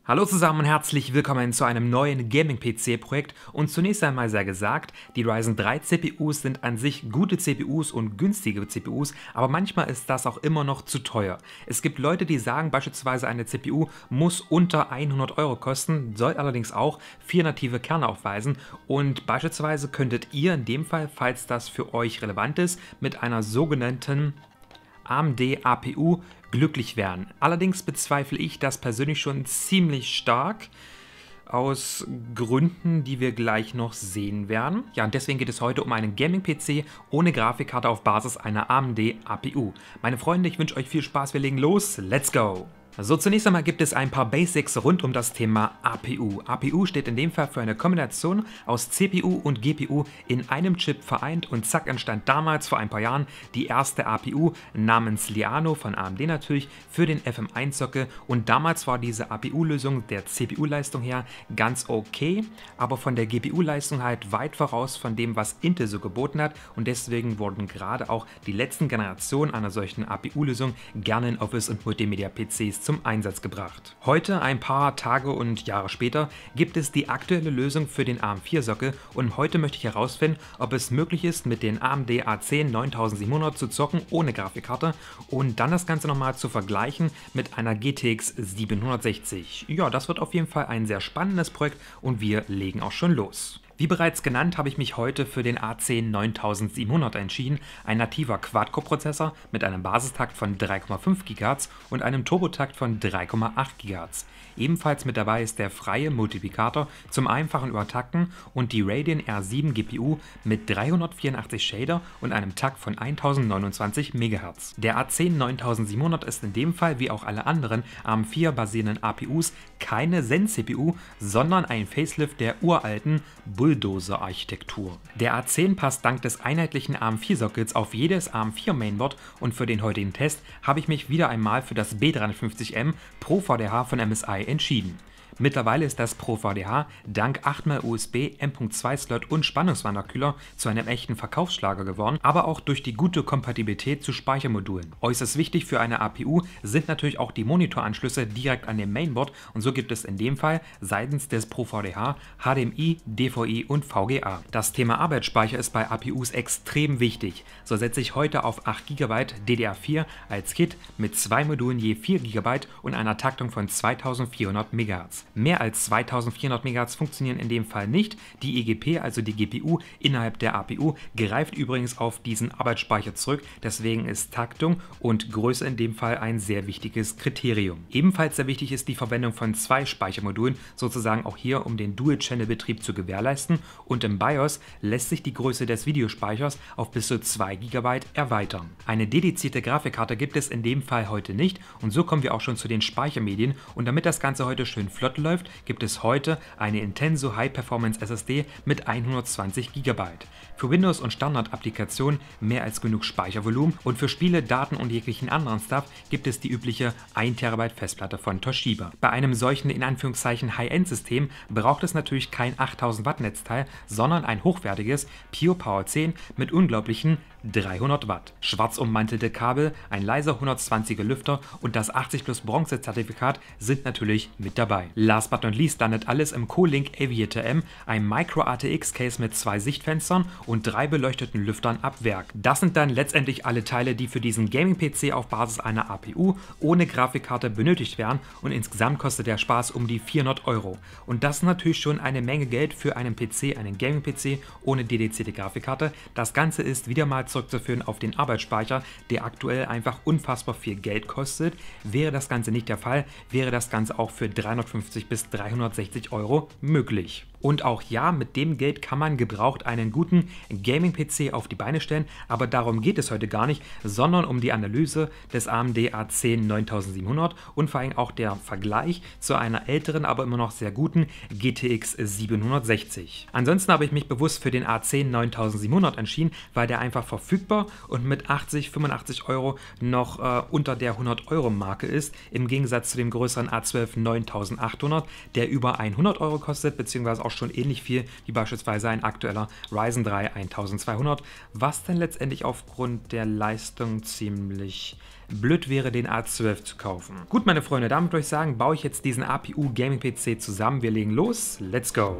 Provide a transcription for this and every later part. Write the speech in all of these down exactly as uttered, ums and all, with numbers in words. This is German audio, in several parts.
Hallo zusammen und herzlich willkommen zu einem neuen Gaming-P C-Projekt und zunächst einmal sei gesagt, die Ryzen drei C P Us sind an sich gute C P Us und günstige C P Us, aber manchmal ist das auch immer noch zu teuer. Es gibt Leute, die sagen beispielsweise eine C P U muss unter hundert Euro kosten, soll allerdings auch vier native Kerne aufweisen und beispielsweise könntet ihr in dem Fall, falls das für euch relevant ist, mit einer sogenannten A M D A P U glücklich werden. Allerdings bezweifle ich das persönlich schon ziemlich stark, aus Gründen, die wir gleich noch sehen werden. Ja, und deswegen geht es heute um einen Gaming-P C ohne Grafikkarte auf Basis einer A M D A P U. Meine Freunde, ich wünsche euch viel Spaß, wir legen los, let's go! So, zunächst einmal gibt es ein paar Basics rund um das Thema A P U. A P U steht in dem Fall für eine Kombination aus C P U und G P U in einem Chip vereint und zack entstand damals vor ein paar Jahren die erste A P U namens Liano von A M D natürlich für den F M eins Sockel und damals war diese A P U-Lösung der C P U-Leistung her ganz okay, aber von der G P U-Leistung halt weit voraus von dem, was Intel so geboten hat und deswegen wurden gerade auch die letzten Generationen einer solchen A P U-Lösung gerne in Office- und Multimedia-P Cs zum Einsatz gebracht. Heute, ein paar Tage und Jahre später, gibt es die aktuelle Lösung für den A M vier Sockel und heute möchte ich herausfinden, ob es möglich ist, mit den A M D A zehn neuntausendsiebenhundert zu zocken ohne Grafikkarte und dann das Ganze nochmal zu vergleichen mit einer G T X siebenhundertsechzig. Ja, das wird auf jeden Fall ein sehr spannendes Projekt und wir legen auch schon los. Wie bereits genannt, habe ich mich heute für den A zehn neuntausendsiebenhundert entschieden, ein nativer Quad-Core-Prozessor mit einem Basistakt von drei Komma fünf Gigahertz und einem Turbotakt von drei Komma acht Gigahertz. Ebenfalls mit dabei ist der freie Multiplikator zum einfachen Übertakten und die Radeon R sieben G P U mit dreihundertvierundachtzig Shader und einem Takt von tausendneunundzwanzig Megahertz. Der A zehn neuntausendsiebenhundert ist in dem Fall, wie auch alle anderen A M vier basierenden A P Us, keine Zen C P U, sondern ein Facelift der uralten Bulldozer-Architektur. Der A zehn passt dank des einheitlichen A M vier Sockets auf jedes A M vier Mainboard und für den heutigen Test habe ich mich wieder einmal für das B dreihundertfünfzig M Pro V D H von M S I entschieden. Mittlerweile ist das Pro V D H dank acht mal U S B, M Punkt zwei Slot und Spannungswanderkühler zu einem echten Verkaufsschlager geworden, aber auch durch die gute Kompatibilität zu Speichermodulen. Äußerst wichtig für eine A P U sind natürlich auch die Monitoranschlüsse direkt an dem Mainboard und so gibt es in dem Fall seitens des Pro V D H H D M I, D V I und V G A. Das Thema Arbeitsspeicher ist bei A P Us extrem wichtig. So setze ich heute auf acht Gigabyte D D R vier als Kit mit zwei Modulen je vier Gigabyte und einer Taktung von zweitausendvierhundert Megahertz. Mehr als zweitausendvierhundert Megahertz funktionieren in dem Fall nicht. Die E G P, also die G P U innerhalb der A P U, greift übrigens auf diesen Arbeitsspeicher zurück, deswegen ist Taktung und Größe in dem Fall ein sehr wichtiges Kriterium. Ebenfalls sehr wichtig ist die Verwendung von zwei Speichermodulen, sozusagen auch hier, um den Dual-Channel-Betrieb zu gewährleisten und im BIOS lässt sich die Größe des Videospeichers auf bis zu zwei Gigabyte erweitern. Eine dedizierte Grafikkarte gibt es in dem Fall heute nicht und so kommen wir auch schon zu den Speichermedien und damit das Ganze heute schön flott läuft, gibt es heute eine Intenso High Performance S S D mit hundertzwanzig Gigabyte. Für Windows und Standard-Applikationen mehr als genug Speichervolumen und für Spiele, Daten und jeglichen anderen Stuff gibt es die übliche ein Terabyte Festplatte von Toshiba. Bei einem solchen in Anführungszeichen High-End-System braucht es natürlich kein achttausend Watt Netzteil, sondern ein hochwertiges Pure Power zehn mit unglaublichen dreihundert Watt. Schwarz ummantelte Kabel, ein leiser hundertzwanziger Lüfter und das achtzig plus Bronze Zertifikat sind natürlich mit dabei. Last but not least landet alles im Co-Link Aviator M, einem Micro A T X Case mit zwei Sichtfenstern und drei beleuchteten Lüftern ab Werk. Das sind dann letztendlich alle Teile, die für diesen Gaming-P C auf Basis einer A P U ohne Grafikkarte benötigt werden und insgesamt kostet der Spaß um die vierhundert Euro. Und das ist natürlich schon eine Menge Geld für einen P C, einen Gaming-P C ohne dedizierte Grafikkarte. Das Ganze ist wieder mal zurückzuführen auf den Arbeitsspeicher, der aktuell einfach unfassbar viel Geld kostet. Wäre das Ganze nicht der Fall, wäre das Ganze auch für dreihundertfünfzig bis dreihundertsechzig Euro möglich. Und auch ja, mit dem Geld kann man gebraucht einen guten Gaming-P C auf die Beine stellen, aber darum geht es heute gar nicht, sondern um die Analyse des A M D A zehn neuntausendsiebenhundert und vor allem auch der Vergleich zu einer älteren, aber immer noch sehr guten G T X siebenhundertsechzig. Ansonsten habe ich mich bewusst für den A zehn neuntausendsiebenhundert entschieden, weil der einfach verfügbar und mit achtzig, fünfundachtzig Euro noch äh, unter der hundert Euro Marke ist, im Gegensatz zu dem größeren A zwölf neuntausendachthundert, der über hundert Euro kostet, beziehungsweise auch schon ähnlich viel wie beispielsweise ein aktueller Ryzen drei eintausendzweihundert, was dann letztendlich aufgrund der Leistung ziemlich blöd wäre, den A zwölf zu kaufen. Gut, meine Freunde, damit würde ich sagen, baue ich jetzt diesen A P U Gaming P C zusammen. Wir legen los. Let's go!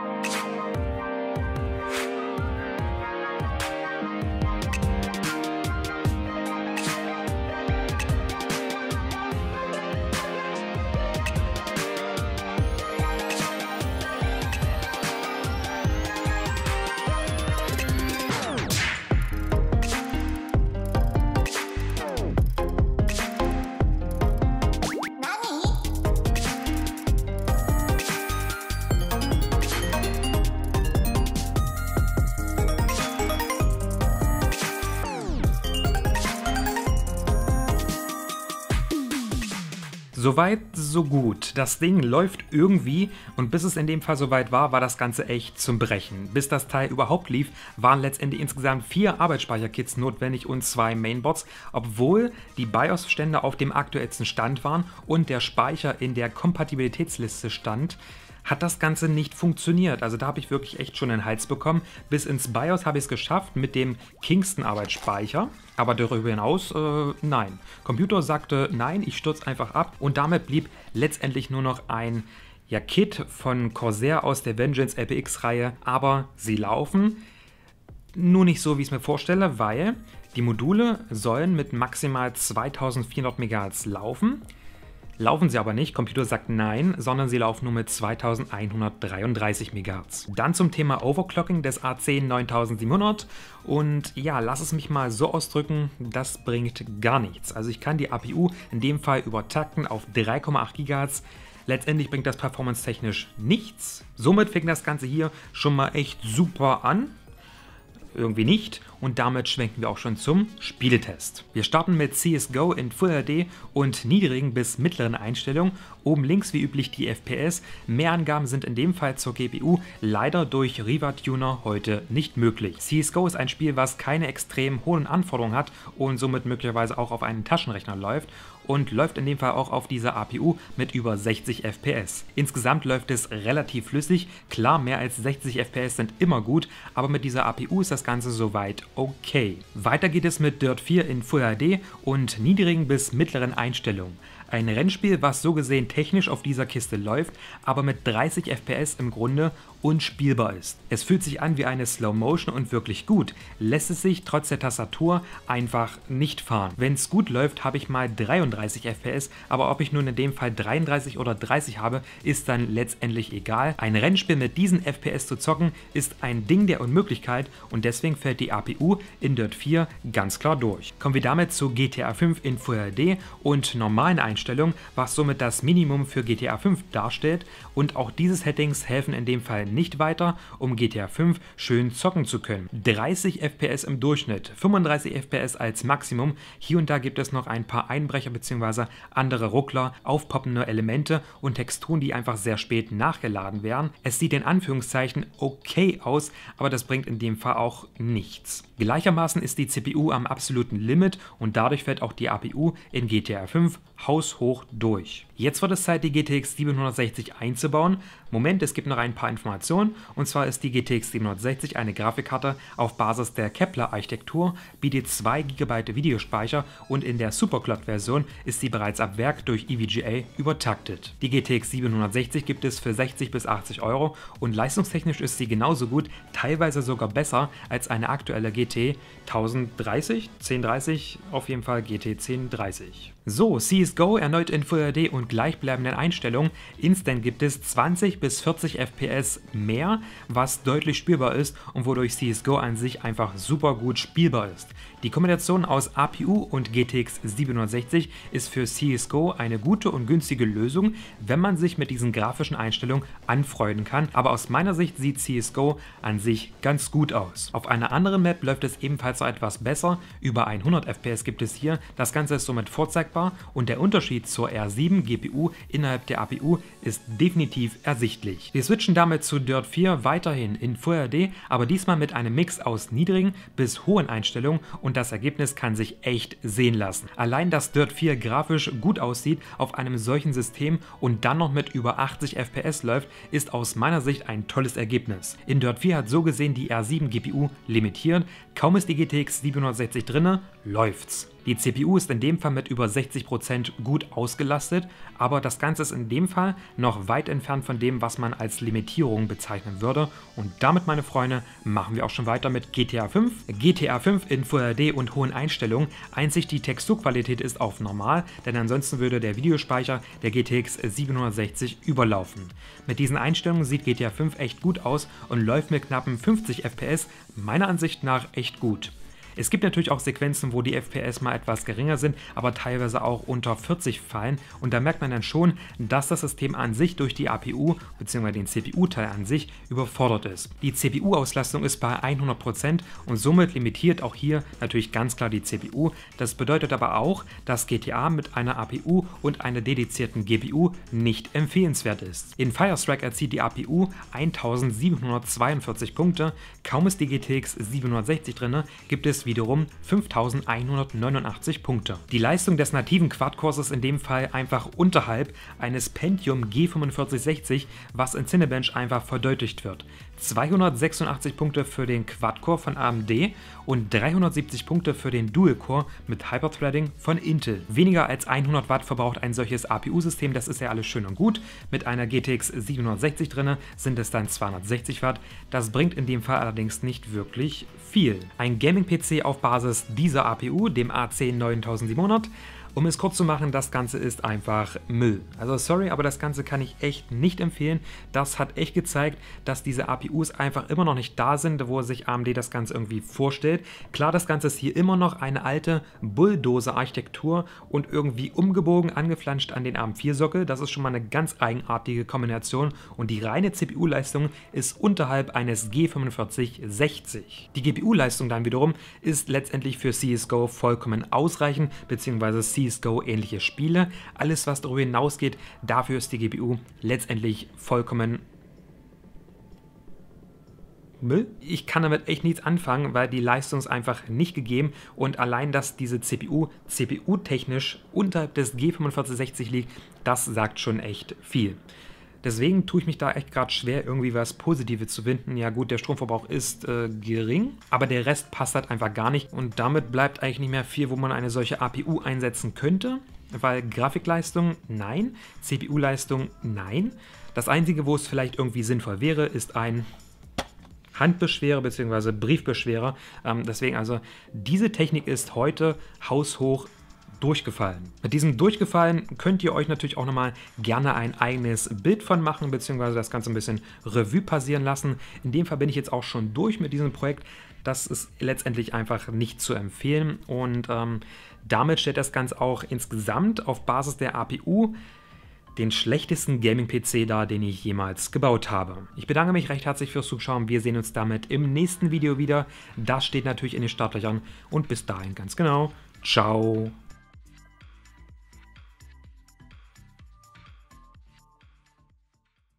Soweit, so gut. Das Ding läuft irgendwie und bis es in dem Fall soweit war, war das Ganze echt zum Brechen. Bis das Teil überhaupt lief, waren letztendlich insgesamt vier Arbeitsspeicherkits notwendig und zwei Mainboards, obwohl die BIOS-Stände auf dem aktuellsten Stand waren und der Speicher in der Kompatibilitätsliste stand, hat das Ganze nicht funktioniert. Also da habe ich wirklich echt schon den Hals bekommen. Bis ins BIOS habe ich es geschafft mit dem Kingston-Arbeitsspeicher, aber darüber hinaus, äh, nein. Computer sagte, nein, ich stürze einfach ab und damit blieb letztendlich nur noch ein ja, Kit von Corsair aus der Vengeance L P X-Reihe, aber sie laufen nur nicht so, wie ich es mir vorstelle, weil die Module sollen mit maximal zweitausendvierhundert Megahertz laufen. Laufen sie aber nicht, Computer sagt nein, sondern sie laufen nur mit zweitausendeinhundertdreiunddreißig Megahertz. Dann zum Thema Overclocking des A zehn neuntausendsiebenhundert und ja, lass es mich mal so ausdrücken, das bringt gar nichts. Also ich kann die A P U in dem Fall übertakten auf drei Komma acht Gigahertz. Letztendlich bringt das performance-technisch nichts. Somit fängt das Ganze hier schon mal echt super an. Irgendwie nicht und damit schwenken wir auch schon zum Spieletest. Wir starten mit C S G O in Full H D und niedrigen bis mittleren Einstellungen. Oben links wie üblich die F P S. Mehr Angaben sind in dem Fall zur G P U leider durch Riva Tuner heute nicht möglich. C S G O ist ein Spiel, was keine extrem hohen Anforderungen hat und somit möglicherweise auch auf einen Taschenrechner läuft und läuft in dem Fall auch auf dieser A P U mit über sechzig F P S. Insgesamt läuft es relativ flüssig. Klar, mehr als sechzig F P S sind immer gut, aber mit dieser A P U ist das Ganze soweit okay. Weiter geht es mit Dirt vier in Full H D und niedrigen bis mittleren Einstellungen. Ein Rennspiel, was so gesehen technisch auf dieser Kiste läuft, aber mit dreißig F P S im Grunde unspielbar ist. Es fühlt sich an wie eine Slow Motion und wirklich gut, lässt es sich trotz der Tastatur einfach nicht fahren. Wenn es gut läuft, habe ich mal dreiunddreißig F P S, aber ob ich nun in dem Fall dreiunddreißig oder dreißig habe, ist dann letztendlich egal. Ein Rennspiel mit diesen F P S zu zocken, ist ein Ding der Unmöglichkeit und deswegen fällt die A P U in Dirt vier ganz klar durch. Kommen wir damit zu G T A fünf in Full H D und normalen Einstellungen, was somit das Minimum für G T A fünf darstellt und auch diese Settings helfen in dem Fall nicht weiter, um G T A fünf schön zocken zu können. dreißig F P S im Durchschnitt, fünfunddreißig F P S als Maximum, hier und da gibt es noch ein paar Einbrecher bzw. andere Ruckler, aufpoppende Elemente und Texturen, die einfach sehr spät nachgeladen werden. Es sieht in Anführungszeichen okay aus, aber das bringt in dem Fall auch nichts. Gleichermaßen ist die C P U am absoluten Limit und dadurch fällt auch die A P U in G T A fünf haushoch durch. Jetzt wird es Zeit, die G T X siebenhundertsechzig einzubauen. Moment, es gibt noch ein paar Informationen und zwar ist die G T X siebenhundertsechzig eine Grafikkarte auf Basis der Kepler-Architektur, bietet zwei Gigabyte Videospeicher und in der Superclock-Version ist sie bereits ab Werk durch E V G A übertaktet. Die G T X siebenhundertsechzig gibt es für sechzig bis achtzig Euro und leistungstechnisch ist sie genauso gut, teilweise sogar besser als eine aktuelle G T tausenddreißig, zehnhundertdreißig, auf jeden Fall G T zehn dreißig. So, C S G O erneut in Full H D und gleichbleibenden Einstellungen. Instant gibt es zwanzig bis vierzig F P S mehr, was deutlich spielbar ist und wodurch C S G O an sich einfach super gut spielbar ist. Die Kombination aus A P U und G T X siebenhundertsechzig ist für C S G O eine gute und günstige Lösung, wenn man sich mit diesen grafischen Einstellungen anfreunden kann, aber aus meiner Sicht sieht C S G O an sich ganz gut aus. Auf einer anderen Map läuft es ebenfalls noch etwas besser, über hundert F P S gibt es hier, das Ganze ist somit vorzeigbar und der Unterschied zur R sieben G P U innerhalb der A P U ist definitiv ersichtlich. Wir switchen damit zu Dirt vier weiterhin in Full H D, aber diesmal mit einem Mix aus niedrigen bis hohen Einstellungen und das Ergebnis kann sich echt sehen lassen. Allein, dass Dirt vier grafisch gut aussieht auf einem solchen System und dann noch mit über achtzig F P S läuft, ist aus meiner Sicht ein tolles Ergebnis. In Dirt vier hat so gesehen die R sieben G P U limitiert, kaum ist die G T X siebenhundertsechzig drinne, läuft's. Die C P U ist in dem Fall mit über sechzig Prozent gut ausgelastet, aber das Ganze ist in dem Fall noch weit entfernt von dem, was man als Limitierung bezeichnen würde. Und damit, meine Freunde, machen wir auch schon weiter mit G T A fünf. G T A fünf in Full H D und hohen Einstellungen. Einzig die Texturqualität ist auf normal, denn ansonsten würde der Videospeicher der G T X siebenhundertsechzig überlaufen. Mit diesen Einstellungen sieht G T A fünf echt gut aus und läuft mit knappen fünfzig F P S meiner Ansicht nach echt gut. Es gibt natürlich auch Sequenzen, wo die F P S mal etwas geringer sind, aber teilweise auch unter vierzig fallen und da merkt man dann schon, dass das System an sich durch die A P U bzw. den C P U-Teil an sich überfordert ist. Die C P U-Auslastung ist bei hundert Prozent und somit limitiert auch hier natürlich ganz klar die C P U. Das bedeutet aber auch, dass G T A mit einer A P U und einer dedizierten G P U nicht empfehlenswert ist. In Firestrike erzielt die A P U eintausendsiebenhundertzweiundvierzig Punkte, kaum ist die G T X siebenhundertsechzig drin, gibt es wiederum fünftausendeinhundertneunundachtzig Punkte. Die Leistung des nativen Quad-Cores ist in dem Fall einfach unterhalb eines Pentium G fünfundvierzig sechzig, was in Cinebench einfach verdeutlicht wird. zweihundertsechsundachtzig Punkte für den Quad-Core von A M D und dreihundertsiebzig Punkte für den Dual-Core mit Hyperthreading von Intel. Weniger als hundert Watt verbraucht ein solches A P U-System, das ist ja alles schön und gut. Mit einer G T X siebenhundertsechzig drin sind es dann zweihundertsechzig Watt. Das bringt in dem Fall allerdings nicht wirklich viel. Ein Gaming-P C auf Basis dieser A P U, dem A zehn neuntausendsiebenhundert. Um es kurz zu machen, das Ganze ist einfach Müll. Also sorry, aber das Ganze kann ich echt nicht empfehlen. Das hat echt gezeigt, dass diese A P Us einfach immer noch nicht da sind, wo sich A M D das Ganze irgendwie vorstellt. Klar, das Ganze ist hier immer noch eine alte Bulldozer-Architektur und irgendwie umgebogen, angeflanscht an den A M vier Sockel. Das ist schon mal eine ganz eigenartige Kombination und die reine C P U-Leistung ist unterhalb eines G fünfundvierzig sechzig. Die G P U-Leistung dann wiederum ist letztendlich für C S G O vollkommen ausreichend, beziehungsweise C S G O ähnliche Spiele. Alles, was darüber hinausgeht, dafür ist die G P U letztendlich vollkommen Müll. Ich kann damit echt nichts anfangen, weil die Leistung ist einfach nicht gegeben und allein, dass diese C P U C P U-technisch unterhalb des G fünfundvierzig sechzig liegt, das sagt schon echt viel. Deswegen tue ich mich da echt gerade schwer, irgendwie was Positives zu finden. Ja gut, der Stromverbrauch ist äh, gering, aber der Rest passt halt einfach gar nicht. Und damit bleibt eigentlich nicht mehr viel, wo man eine solche A P U einsetzen könnte. Weil Grafikleistung, nein. C P U-Leistung, nein. Das Einzige, wo es vielleicht irgendwie sinnvoll wäre, ist ein Handbeschwerer bzw. Briefbeschwerer. Ähm, deswegen also, diese Technik ist heute haushoch durchgefallen. Mit diesem Durchgefallen könnt ihr euch natürlich auch nochmal gerne ein eigenes Bild von machen, beziehungsweise das Ganze ein bisschen Revue passieren lassen. In dem Fall bin ich jetzt auch schon durch mit diesem Projekt. Das ist letztendlich einfach nicht zu empfehlen und ähm, damit stellt das Ganze auch insgesamt auf Basis der A P U den schlechtesten Gaming-P C dar, den ich jemals gebaut habe. Ich bedanke mich recht herzlich fürs Zuschauen. Wir sehen uns damit im nächsten Video wieder. Das steht natürlich in den Startlöchern und bis dahin ganz genau. Ciao.